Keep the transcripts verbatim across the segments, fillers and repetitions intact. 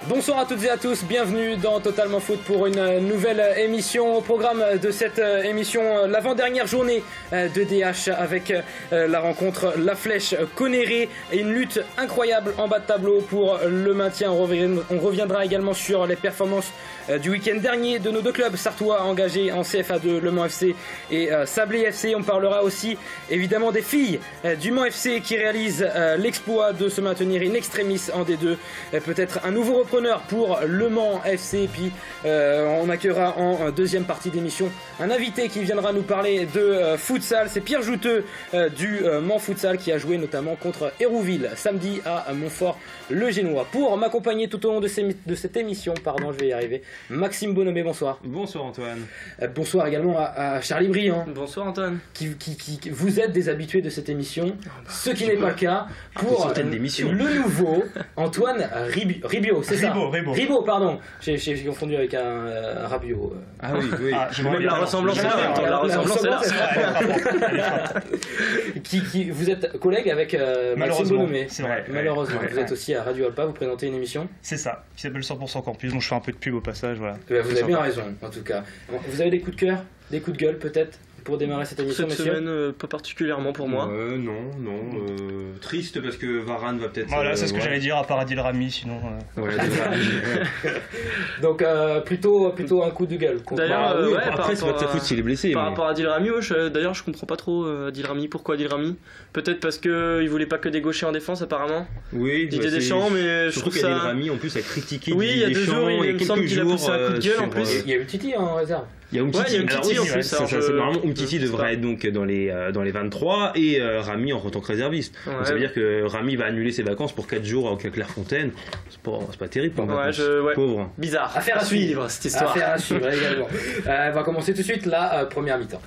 Bonsoir à toutes et à tous, bienvenue dans Totalement Foot pour une nouvelle émission. Au programme de cette émission, l'avant-dernière journée de D H avec la rencontre La Flèche Connerré et une lutte incroyable en bas de tableau pour le maintien. On reviendra également sur les performances du week-end dernier de nos deux clubs sartois engagés en C F A deux, Le Mans F C et Sablé F C. On parlera aussi évidemment des filles du Mans F C qui réalisent l'exploit de se maintenir in extremis en D deux. Peut-être un nouveau repreneur pour Le Mans F C. Et puis euh, on accueillera en deuxième partie d'émission un invité qui viendra nous parler de euh, futsal. C'est Pierre Jouteux euh, du euh, Mans Futsal qui a joué notamment contre Hérouville samedi à Montfort-le-Génois. Pour m'accompagner tout au long de, ces, de cette émission, pardon, je vais y arriver, Maxime Bonhomé, bonsoir. Bonsoir Antoine. Euh, bonsoir également à, à Charlie Briand. Bonsoir Antoine. Qui, qui, qui, vous êtes des habitués de cette émission, oh bah, ce qui n'est pas le cas pour euh, le nouveau Antoine Ribio, Ribio c'est ça? Ribaud, Ribaud. Ribaud, pardon. J'ai confondu avec un, un Rabiot. Ah oui, oui. Ah, même la ressemblance est là. La, la ressemblance est là. qui, qui, vous êtes collègue avec euh, Maxime Bonhomé. C'est vrai. Malheureusement. Ouais, vous ouais. êtes aussi à Radio Alpa, vous présentez une émission. C'est ça, qui s'appelle cent pour cent Campus, donc je fais un peu de pub au passage. Voilà. Ben, vous avez bien raison, en tout cas. Vous avez des coups de cœur, des coups de gueule peut-être pour démarrer cette émission, cette monsieur semaine, euh, pas particulièrement pour moi. Euh, non, non. Euh, triste parce que Varane va peut-être. Voilà, c'est euh, ce que ouais. j'allais dire, à part Adil Rami, sinon. Euh... Ouais, donc euh, plutôt, plutôt un coup de gueule. D'ailleurs, ah, euh, oui, ouais, après c'est pas de sa faute s'il est blessé. Par mais... rapport à Adil Rami, ouais, d'ailleurs je comprends pas trop euh, Adil Rami. Pourquoi Adil Rami? Peut-être parce que il voulait pas que des gauchers en défense apparemment. Oui. Didier bah, Deschamps, mais je trouve qu'Adil ça. Rami en plus a critiqué. Oui, il y a deux jours, il me semble qu'il a poussé un coup de gueule en plus. Il y a eu Titi en réserve. Il y a Umtiti, ouais, il y a Umtiti en plus. Ça, ça, ça, normalement, Umtiti devrait être donc dans les, euh, dans les vingt-trois et euh, Rami en tant que réserviste. Ouais. Donc ça veut dire que Rami va annuler ses vacances pour quatre jours à Clairefontaine. C'est pas, pas terrible pour ouais, je, ouais. Pauvre. Bizarre. Affaire à suivre, cette histoire. Affaire à suivre également. euh, on va commencer tout de suite la euh, première mi-temps.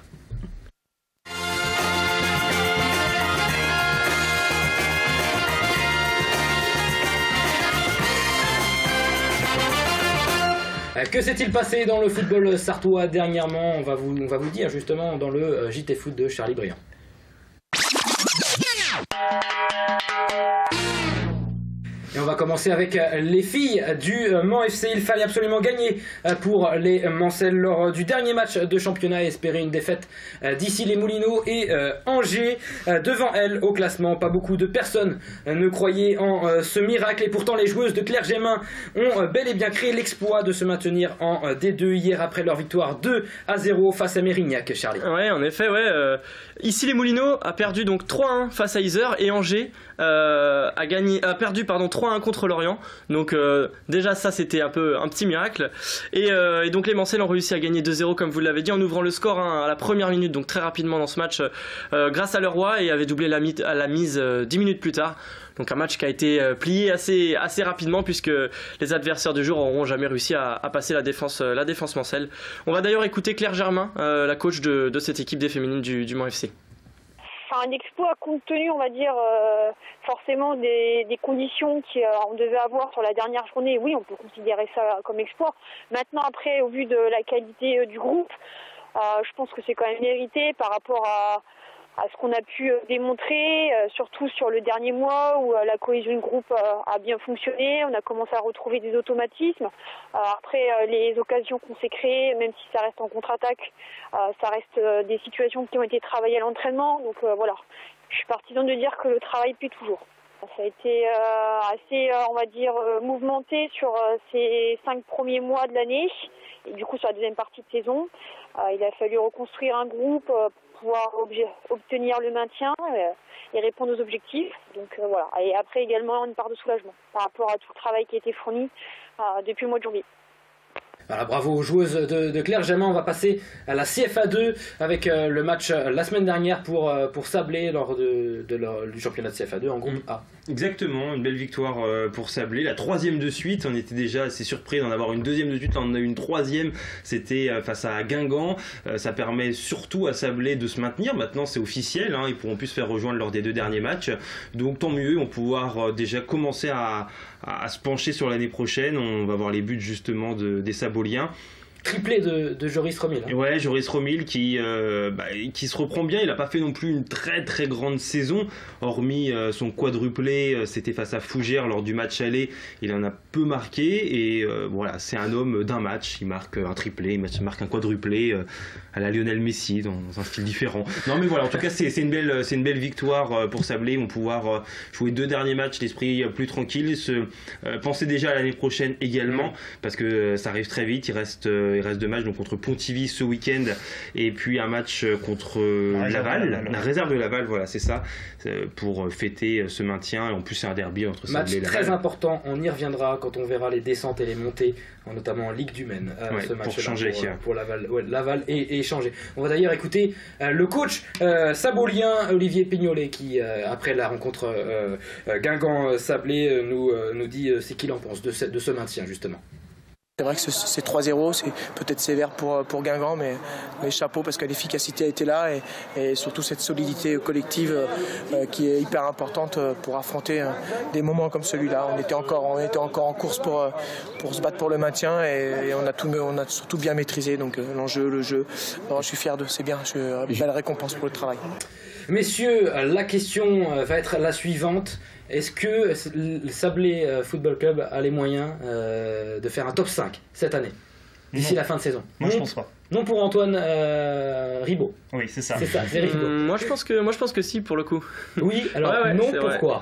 Que s'est-il passé dans le football sartois dernièrement? On va vous, on va vous dire justement dans le J T Foot de Charlie Briand. Et on va commencer avec les filles du Mans F C. Il fallait absolument gagner pour les Mancelles lors du dernier match de championnat et espérer une défaite d'ici les Moulineaux et Angers. Devant elles, au classement, pas beaucoup de personnes ne croyaient en ce miracle. Et pourtant, les joueuses de Clergémin ont bel et bien créé l'exploit de se maintenir en D deux hier après leur victoire deux à zéro face à Mérignac, Charlie. Ouais, en effet, ouais. Euh, ici, les Moulineaux a perdu donc trois un face à Yzeure et Angers euh, a, gagné, a perdu pardon, trois un contre Lorient. Donc euh, déjà ça c'était un peu un petit miracle. Et, euh, et donc les Mancelles ont réussi à gagner deux zéro comme vous l'avez dit en ouvrant le score hein, à la première minute, donc très rapidement dans ce match euh, grâce à Leroy, et avait doublé la, mi- à la mise euh, dix minutes plus tard. Donc un match qui a été euh, plié assez, assez rapidement puisque les adversaires du jour n'auront jamais réussi à, à passer la défense, euh, la défense Mancelle. On va d'ailleurs écouter Claire Germain, euh, la coach de, de cette équipe des féminines du, du Mans F C. Un exploit compte tenu, on va dire, euh, forcément des, des conditions qu'on devait avoir sur la dernière journée. Oui, on peut considérer ça comme exploit. Maintenant, après, au vu de la qualité euh, du groupe, euh, je pense que c'est quand même mérité par rapport à, à ce qu'on a pu démontrer, euh, surtout sur le dernier mois où euh, la cohésion de groupe euh, a bien fonctionné. On a commencé à retrouver des automatismes. Euh, après, euh, les occasions qu'on s'est créées, même si ça reste en contre-attaque, euh, ça reste euh, des situations qui ont été travaillées à l'entraînement. Donc euh, voilà, je suis partisane de dire que le travail paie toujours. Ça a été euh, assez, euh, on va dire, euh, mouvementé sur euh, ces cinq premiers mois de l'année et du coup sur la deuxième partie de saison. Euh, il a fallu reconstruire un groupe euh, pour pouvoir obtenir le maintien euh, et répondre aux objectifs. Donc euh, voilà. Et après également une part de soulagement par rapport à tout le travail qui a été fourni euh, depuis le mois de janvier. Voilà, bravo aux joueuses de, de Clergémin. On va passer à la C F A deux avec euh, le match euh, la semaine dernière pour, euh, pour Sablé lors de, de leur, du championnat de C F A deux en groupe A. Exactement, une belle victoire euh, pour Sablé, la troisième de suite. On était déjà assez surpris d'en avoir une deuxième de suite. Là, on en a eu une troisième, c'était euh, face à Guingamp. Euh, ça permet surtout à Sablé de se maintenir. Maintenant, c'est officiel, hein, ils pourront plus se faire rejoindre lors des deux derniers matchs. Donc tant mieux, on va pouvoir euh, déjà commencer à, à, à se pencher sur l'année prochaine. On va voir les buts justement de, des Saboliens. triplé de, de Joris Romil. Hein. Ouais, Joris Romil qui, euh, bah, qui se reprend bien. Il n'a pas fait non plus une très très grande saison, hormis euh, son quadruplé. Euh, c'était face à Fougères lors du match aller. Il en a peu marqué et euh, voilà, c'est un homme d'un match. Il marque un triplé, il marque un quadruplé euh, à la Lionel Messi dans un style différent. Non mais voilà, en tout cas c'est, c'est une belle c'est une belle victoire pour Sablé. Ils vont pouvoir euh, jouer deux derniers matchs, l'esprit plus tranquille. Se euh, penser déjà à l'année prochaine également parce que euh, ça arrive très vite. Il reste euh, il reste deux matchs, donc contre Pontivy ce week-end et puis un match contre euh, Laval, Laval, la réserve de Laval, voilà c'est ça, euh, pour fêter ce maintien. Et en plus c'est un derby entre Sablé et Laval. Match très important, on y reviendra quand on verra les descentes et les montées, notamment en Ligue du Maine. Euh, ouais, ce match pour changer pour, pour Laval, ouais, Laval et, et changer. On va d'ailleurs écouter euh, le coach euh, sabolien Olivier Pignolet qui euh, après la rencontre euh, euh, Guingamp-Sablé euh, nous, euh, nous dit euh, c'est qu'il en pense de ce, de ce maintien justement. C'est vrai que c'est trois zéro, c'est peut-être sévère pour, pour Guingamp, mais, mais chapeau parce que l'efficacité a été là et, et surtout cette solidité collective euh, qui est hyper importante pour affronter euh, des moments comme celui-là. On était encore, on était encore en course pour, pour se battre pour le maintien et, et on, a tout, on a surtout bien maîtrisé donc euh, l'enjeu, le jeu. Alors, je suis fier de, c'est bien, je, une belle récompense pour le travail. Messieurs, la question va être la suivante. Est-ce que le Sablé Football Club a les moyens euh, de faire un top cinq cette année, d'ici la fin de saison? Moi non, je pense pas. Non pour Antoine euh, Ribaud. Oui, c'est ça. C'est ça, c'est Ribaud. Mmh, moi je pense que moi je pense que si pour le coup. Oui, alors ouais, ouais, non pourquoi?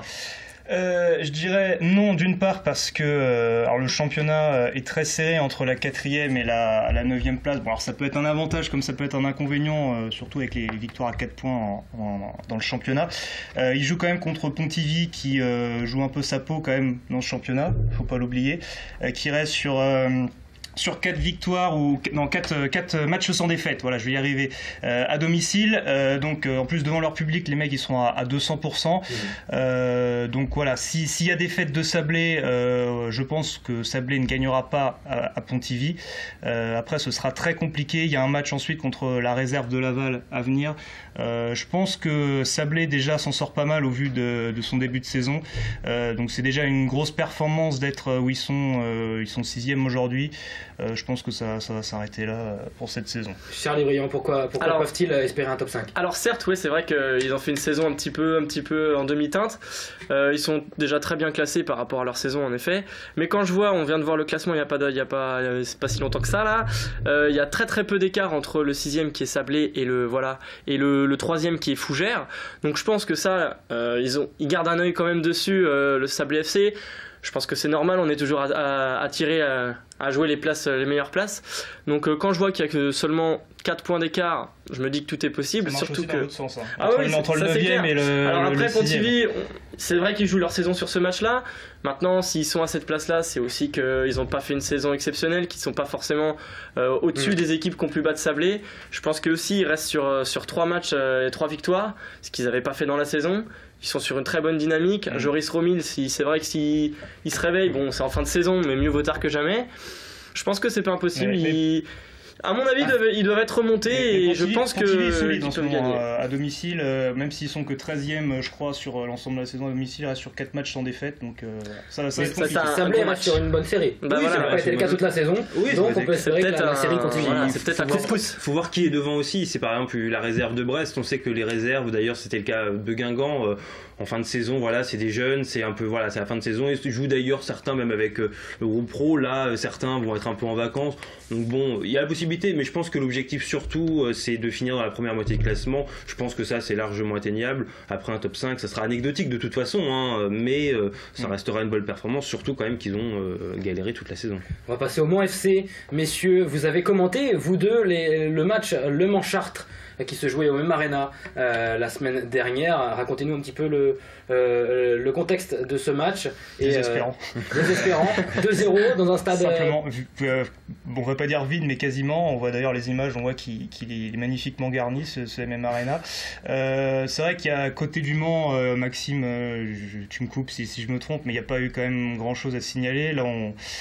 Euh, je dirais non d'une part parce que euh, alors le championnat est très serré entre la quatrième et la, la neuvième place. Bon, alors ça peut être un avantage comme ça peut être un inconvénient, euh, surtout avec les, les victoires à quatre points en, en, dans le championnat. Euh, il joue quand même contre Pontivy qui euh, joue un peu sa peau quand même dans ce championnat, faut pas l'oublier, euh, qui reste sur... Euh, sur quatre victoires ou non quatre quatre matchs sans défaite, voilà, je vais y arriver, euh, à domicile, euh, donc euh, en plus devant leur public les mecs ils sont à, à deux cents pour cent, mmh. euh, donc voilà, si s'il y a défaite de Sablé, euh, je pense que Sablé ne gagnera pas à, à Pontivy. Euh, après ce sera très compliqué, il y a un match ensuite contre la réserve de Laval à venir. Euh, je pense que Sablé déjà s'en sort pas mal au vu de, de son début de saison, euh, donc c'est déjà une grosse performance d'être où ils sont, euh, ils sont sixième aujourd'hui. Euh, je pense que ça, ça va s'arrêter là pour cette saison. Charlie Briand, pourquoi, pourquoi alors, peuvent-ils espérer un top cinq? Alors certes, oui, c'est vrai qu'ils ont fait une saison un petit peu, un petit peu en demi-teinte. Euh, ils sont déjà très bien classés par rapport à leur saison en effet. Mais quand je vois, on vient de voir le classement, il y a pas, de, il y a pas, c'est pas si longtemps que ça là. Euh, il y a très très peu d'écart entre le sixième qui est Sablé et le voilà et le, le troisième qui est Fougères. Donc je pense que ça, euh, ils ont, ils gardent un œil quand même dessus. Euh, le Sablé F C. Je pense que c'est normal, on est toujours attiré à, à jouer les places, les meilleures places. Donc euh, quand je vois qu'il n'y a que seulement quatre points d'écart, je me dis que tout est possible. Ça marche surtout aussi que dans l'autre sens, hein. Ah entre, oui, le, entre le neuvième et le Alors le, après le Pontivy, c'est vrai qu'ils jouent leur saison sur ce match-là. Maintenant, s'ils sont à cette place-là, c'est aussi qu'ils n'ont pas fait une saison exceptionnelle, qu'ils ne sont pas forcément euh, au-dessus mmh. des équipes qui ont plus bas de Sablé. Je pense qu'eux aussi ils restent sur, sur trois matchs euh, et trois victoires, ce qu'ils n'avaient pas fait dans la saison. Ils sont sur une très bonne dynamique. Mmh. Joris Romil, si, c'est vrai que s'il il se réveille, bon, c'est en fin de saison, mais mieux vaut tard que jamais. Je pense que c'est pas impossible. Ouais, mais... il... À mon avis, ah. ils doivent être remontés mais, mais et je pense que est solide en ce moment à domicile, euh, même s'ils sont que treizième, je crois, sur l'ensemble de la saison à domicile, reste sur quatre matchs sans défaite, donc euh, ça va ça, ça, ça Sablé reste sur une bonne série. Bah oui, voilà, ça n'a pas été le cas toute la saison, oui, donc on peut espérer que la, la série continue. Voilà, c'est peut-être un coup de pouce. Il faut voir qui est devant aussi. C'est par exemple la réserve de Brest. On sait que les réserves, d'ailleurs, c'était le cas de Guingamp. Euh, en fin de saison, voilà, c'est des jeunes, c'est un peu, voilà, c'est la fin de saison. Ils jouent d'ailleurs certains même avec euh, le groupe pro. Là, euh, certains vont être un peu en vacances. Donc bon, il y a la possibilité, mais je pense que l'objectif surtout, euh, c'est de finir dans la première moitié de classement. Je pense que ça, c'est largement atteignable. Après un top cinq, ça sera anecdotique de toute façon, hein, mais euh, ça restera une bonne performance, surtout quand même qu'ils ont euh, galéré toute la saison. On va passer au Mans F C, messieurs. Vous avez commenté, vous deux, les, le match Le Mans-Chartres qui se jouait au même Arena euh, la semaine dernière. Racontez-nous un petit peu le, euh, le contexte de ce match. Désespérant. Euh, désespérant. deux zéro dans un stade... Simplement, euh, bon, on ne va pas dire vide, mais quasiment. On voit d'ailleurs les images, on voit qu'il, qu'il est magnifiquement garni, ce, ce M M Arena. Euh, c'est vrai qu'il y a à côté du Mans, euh, Maxime, euh, je, tu me coupes si, si je me trompe, mais il n'y a pas eu quand même grand-chose à signaler. Là, on...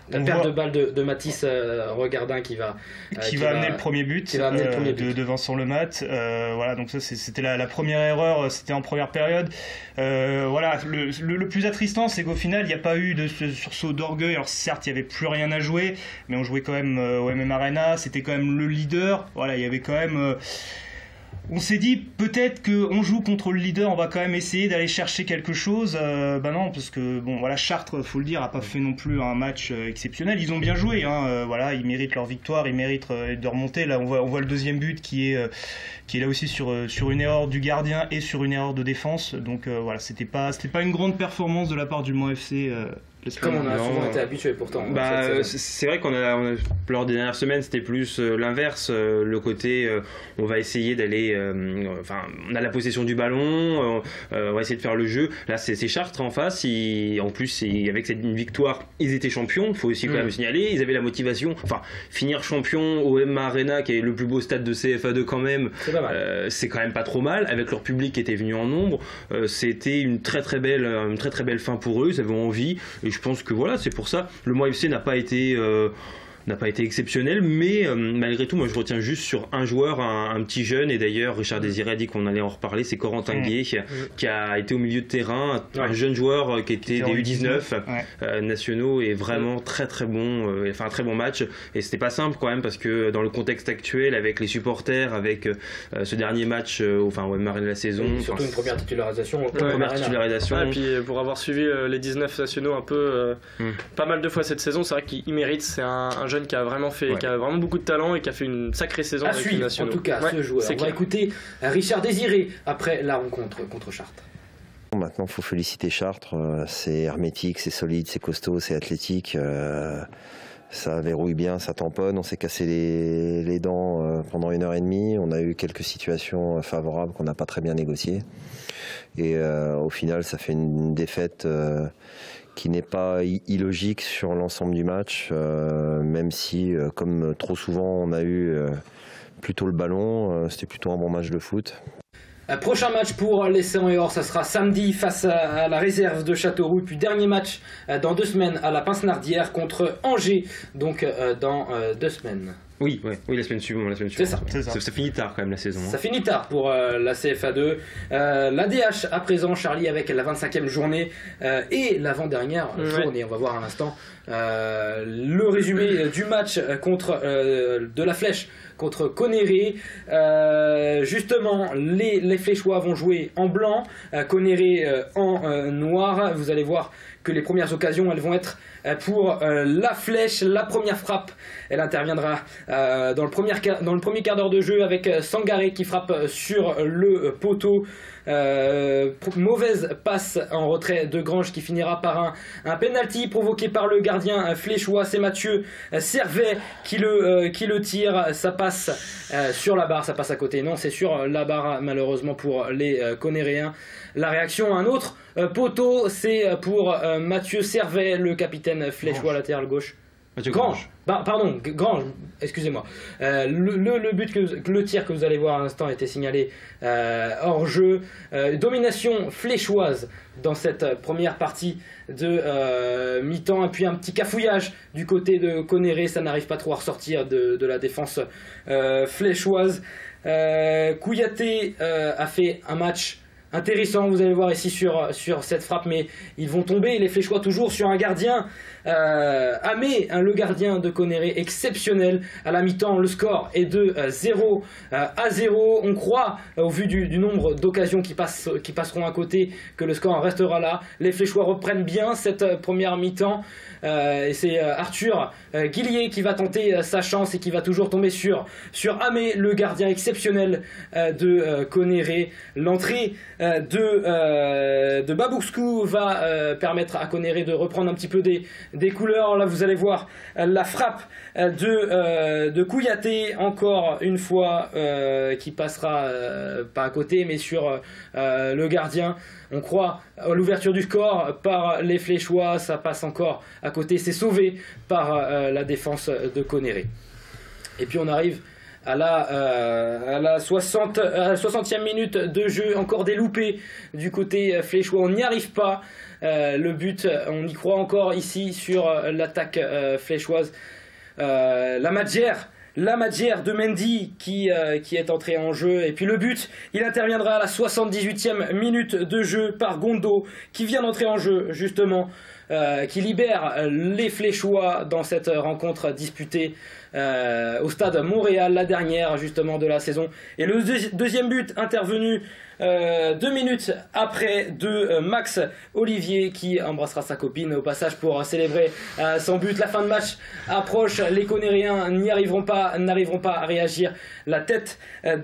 La perte voit... de balle de, de Mathis euh, Regardin qui va euh, qui, qui va amener va... le premier but, qui va amener le premier euh, but. De, de Vincent Lemat. Euh, voilà, donc ça c'était la, la première erreur, c'était en première période. Euh, voilà, le, le, le plus attristant, c'est qu'au final, il n'y a pas eu de ce sursaut d'orgueil. Alors certes, il n'y avait plus rien à jouer, mais on jouait quand même euh, au M M Arena. C'était quand même le leader. Voilà, il y avait quand même. Euh, On s'est dit peut-être qu'on joue contre le leader, on va quand même essayer d'aller chercher quelque chose. Euh, bah non, parce que bon, voilà, Chartres, faut le dire, a pas fait non plus un match euh, exceptionnel. Ils ont bien joué, hein, euh, voilà, ils méritent leur victoire, ils méritent euh, de remonter. Là, on voit, on voit le deuxième but qui est, euh, qui est là aussi sur, euh, sur une erreur du gardien et sur une erreur de défense. Donc euh, voilà, c'était pas, c'était pas une grande performance de la part du Mans F C. Euh, Comme on a souvent non, été habitué pourtant. Bah, c'est vrai qu'on a, on a lors des dernières semaines c'était plus euh, l'inverse, euh, le côté euh, on va essayer d'aller, euh, enfin on a la possession du ballon, euh, on va essayer de faire le jeu. Là c'est Chartres en face, ils, en plus ils, avec cette une victoire ils étaient champions, faut aussi quand mmh. même signaler, ils avaient la motivation, enfin finir champion au M M Arena qui est le plus beau stade de C F A deux quand même, c'est euh, quand même pas trop mal, avec leur public qui était venu en nombre, euh, c'était une très très belle, une très très belle fin pour eux, ils avaient envie. Et je pense que voilà, c'est pour ça. Le Mans F C n'a pas été euh, n'a pas été exceptionnel, mais euh, malgré tout, moi je retiens juste sur un joueur, un, un petit jeune, et d'ailleurs Richard Désiré a dit qu'on allait en reparler, c'est Corentin mmh. Gué, qui, qui a été au milieu de terrain, un, ouais. un jeune joueur qui était des U dix-neuf ouais. euh, nationaux et vraiment très très bon, euh, enfin un très bon match, et c'était pas simple quand même parce que dans le contexte actuel, avec les supporters, avec euh, ce dernier match, euh, enfin au M M Arena de la saison, et surtout une première titularisation, une ouais, première titularisation. Ah, et puis pour avoir suivi euh, les dix-neuf nationaux un peu, euh, mmh. pas mal de fois cette saison, c'est vrai qu'il mérite, c'est un, un jeune qui a vraiment fait, ouais. qui a vraiment beaucoup de talent et qui a fait une sacrée saison à avec suivre, les nationaux. En tout cas, ouais, ce joueur. On clair. va écouter Richard Désiré après la rencontre contre Chartres. Maintenant, il faut féliciter Chartres. C'est hermétique, c'est solide, c'est costaud, c'est athlétique. Euh, ça verrouille bien, ça tamponne. On s'est cassé les, les dents pendant une heure et demie. On a eu quelques situations favorables qu'on n'a pas très bien négociées. Et euh, au final, ça fait une défaite euh, qui n'est pas illogique sur l'ensemble du match, euh, même si, euh, comme trop souvent, on a eu euh, plutôt le ballon. Euh, c'était plutôt un bon match de foot. Prochain match pour les Céans et Or, ça sera samedi face à la réserve de Châteauroux. Puis dernier match dans deux semaines à la Pince-Nardière contre Angers, donc dans deux semaines. Oui, ouais, oui, la semaine suivante. La semaine suivante. C'est ça. ça. Ça finit tard quand même la saison. Ça hein. finit tard pour euh, la C F A deux. Euh, la D H à présent, Charlie, avec la vingt-cinquième journée euh, et l'avant-dernière ouais. journée. On va voir à l'instant euh, le résumé du match contre euh, de la Flèche contre Connerré. Euh, justement, les, les Fléchois vont jouer en blanc, euh, Connerré euh, en euh, noir. Vous allez voir que les premières occasions, elles vont être pour euh, la Flèche. La première frappe, elle interviendra euh, dans, le premier, dans le premier quart d'heure de jeu avec Sangaré qui frappe sur le poteau. Euh, mauvaise passe en retrait de Grange qui finira par un, un penalty provoqué par le gardien fléchois. C'est Mathieu Servet qui le, euh, qui le tire. Ça passe euh, sur la barre, ça passe à côté. Non, c'est sur la barre malheureusement pour les euh, Connéréens. La réaction à un autre euh, poteau, c'est pour euh, Mathieu Servet, le capitaine fléchois latéral gauche. Mathieu Grange. Grange. Bah, pardon, Grange, excusez-moi. Euh, le, le, le but, que, le tir que vous allez voir à l'instant a été signalé euh, hors jeu. Euh, domination fléchoise dans cette première partie de euh, mi-temps. Et puis un petit cafouillage du côté de Connerré. Ça n'arrive pas trop à ressortir de, de la défense euh, fléchoise. Euh, Kouyaté euh, a fait un match intéressant, vous allez voir ici sur, sur cette frappe, mais ils vont tomber, les Fléchois, toujours sur un gardien. Euh, Amé, hein, le gardien de Connerré, exceptionnel. À la mi-temps, le score est de euh, zéro à zéro. On croit, euh, au vu du, du nombre d'occasions qui, passent, qui passeront à côté, que le score restera là. Les Fléchois reprennent bien cette euh, première mi-temps. Euh, et c'est euh, Arthur euh, Guillier qui va tenter euh, sa chance et qui va toujours tomber sur, sur Amé, le gardien exceptionnel euh, de euh, Connerré. L'entrée euh, de, euh, de Baboukskou va euh, permettre à Connerré de reprendre un petit peu des, des couleurs. Là, vous allez voir euh, la frappe euh, de, euh, de Kouyaté, encore une fois, euh, qui passera euh, pas à côté, mais sur euh, le gardien. On croit à l'ouverture du score par les Fléchois, ça passe encore à côté, c'est sauvé par euh, la défense de Connerré. Et puis on arrive à la, euh, à la soixante, à la soixantième minute de jeu, encore des loupés du côté fléchois, on n'y arrive pas. Euh, le but, on y croit encore ici sur euh, l'attaque euh, fléchoise. Euh, la Madjère, la Madjère de Mendy qui, euh, qui est entrée en jeu. Et puis le but, il interviendra à la soixante-dix-huitième minute de jeu par Gondo qui vient d'entrer en jeu justement. Euh, qui libère les Fléchois dans cette rencontre disputée euh, au stade Montréal, la dernière justement de la saison. Et le deux- deuxième but intervenu euh, deux minutes après de euh, Max Olivier qui embrassera sa copine au passage pour célébrer euh, son but. La fin de match approche, les Conériens n'y arriveront pas, n'arriveront pas à réagir. La tête de,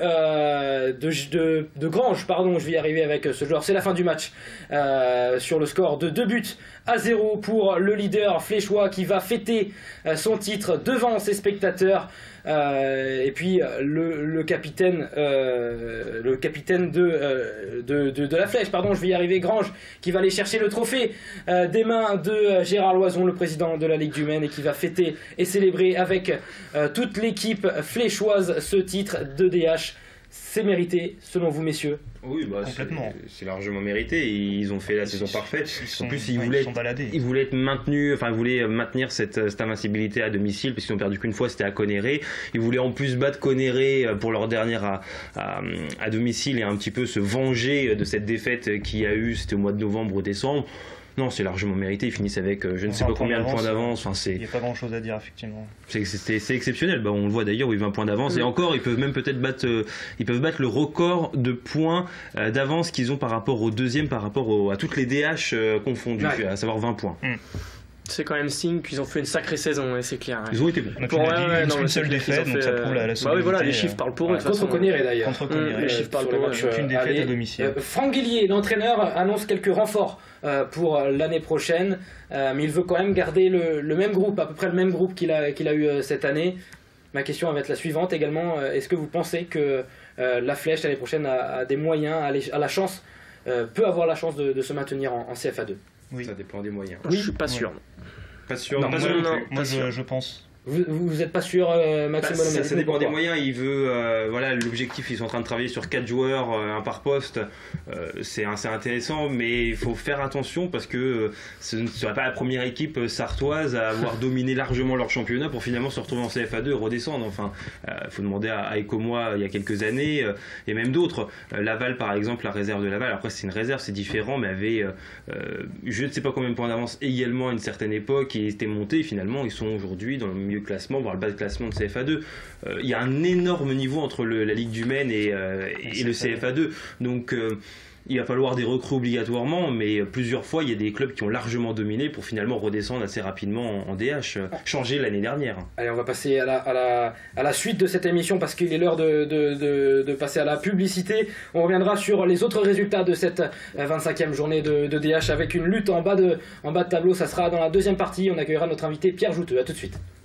euh, de, de, de Grange, pardon, je vais y arriver avec ce joueur, c'est la fin du match euh, sur le score de deux buts à zéro pour le leader fléchois qui va fêter euh, son titre devant ses spectateurs. Euh, et puis le, le capitaine, euh, le capitaine de, euh, de, de, de la Flèche, pardon, je vais y arriver, Grange, qui va aller chercher le trophée euh, des mains de Gérard Loison, le président de la Ligue du Maine, et qui va fêter et célébrer avec euh, toute l'équipe fléchoise ce titre de D H. C'est mérité, selon vous, messieurs? Oui, bah, complètement. C'est largement mérité. Ils ont fait la saison parfaite. Ils sont, en plus, ils, ouais, voulaient ils, sont baladés. ils voulaient être maintenus, enfin, ils voulaient maintenir cette, cette invincibilité à domicile, parce qu'ils ont perdu qu'une fois, c'était à Conéré. Ils voulaient en plus battre Conéré pour leur dernière à, à, à domicile et un petit peu se venger de cette défaite qu'il y a eu, c'était au mois de novembre ou décembre. Non, c'est largement mérité. Ils finissent avec euh, je ne sais pas combien de points d'avance. Enfin, c'est... Il n'y a pas grand chose à dire, effectivement. C'est, c'est, c'est exceptionnel. Bah, on le voit d'ailleurs, oui, vingt points d'avance. Oui. Et encore, ils peuvent même peut-être battre, euh, ils peuvent battre le record de points euh, d'avance qu'ils ont par rapport au deuxième, par rapport au, à toutes les D H euh, confondues, ouais. à savoir vingt points. Mm. C'est quand même signe qu'ils ont fait une sacrée saison, et c'est clair. Ouais. Ils ont été bons. Donc, pour ouais, ouais, une, non, une seule défaite, donc fait, ça prouve la, la bah oui, voilà, les chiffres parlent pour eux. Ouais, contre Conéré d'ailleurs. Contre Conéré, les chiffres parlent pour eux. Aucune défaite à domicile. Euh, Franck Guillier, l'entraîneur, annonce quelques renforts euh, pour l'année prochaine, euh, mais il veut quand même garder le, le même groupe, à peu près le même groupe qu'il a, qu'il a eu euh, cette année. Ma question va être la suivante également. Euh, est-ce que vous pensez que euh, la Flèche l'année prochaine a, a des moyens, a, les, a la chance, euh, peut avoir la chance de, de se maintenir en, en C F A deux? Oui. Ça dépend des moyens. Oui, je suis pas sûr. Ouais. Pas sûr. Non, pas moi, sûr non, non, moi je, je pense. Vous, vous êtes pas sûr, euh, Maxime? Bah, ça, ça dépend des moyens. Il veut, euh, voilà, l'objectif. Ils sont en train de travailler sur quatre joueurs, euh, un par poste. Euh, c'est assez intéressant, mais il faut faire attention parce que euh, ce ne serait pas la première équipe sartoise à avoir dominé largement leur championnat pour finalement se retrouver en C F A deux et redescendre. Enfin, il euh, faut demander à, à Ecomois il y a quelques années euh, et même d'autres. Euh, Laval, par exemple, la réserve de Laval. Après, c'est une réserve, c'est différent, mais avait, euh, je ne sais pas combien de points d'avance également à une certaine époque et étaient montés. Finalement, ils sont aujourd'hui dans le milieu de classement, voire le bas de classement de C F A deux. Euh, il y a un énorme niveau entre le, la Ligue du Maine et, euh, et, et le C F A deux. Donc euh, il va falloir des recrues obligatoirement, mais plusieurs fois il y a des clubs qui ont largement dominé pour finalement redescendre assez rapidement en, en D H, euh, changer l'année dernière. Allez, on va passer à la, à la, à la suite de cette émission parce qu'il est l'heure de, de, de, de passer à la publicité. On reviendra sur les autres résultats de cette vingt-cinquième journée de, de D H avec une lutte en bas, de, en bas de tableau. Ça sera dans la deuxième partie. On accueillera notre invité Pierre Jouteux. A tout de suite.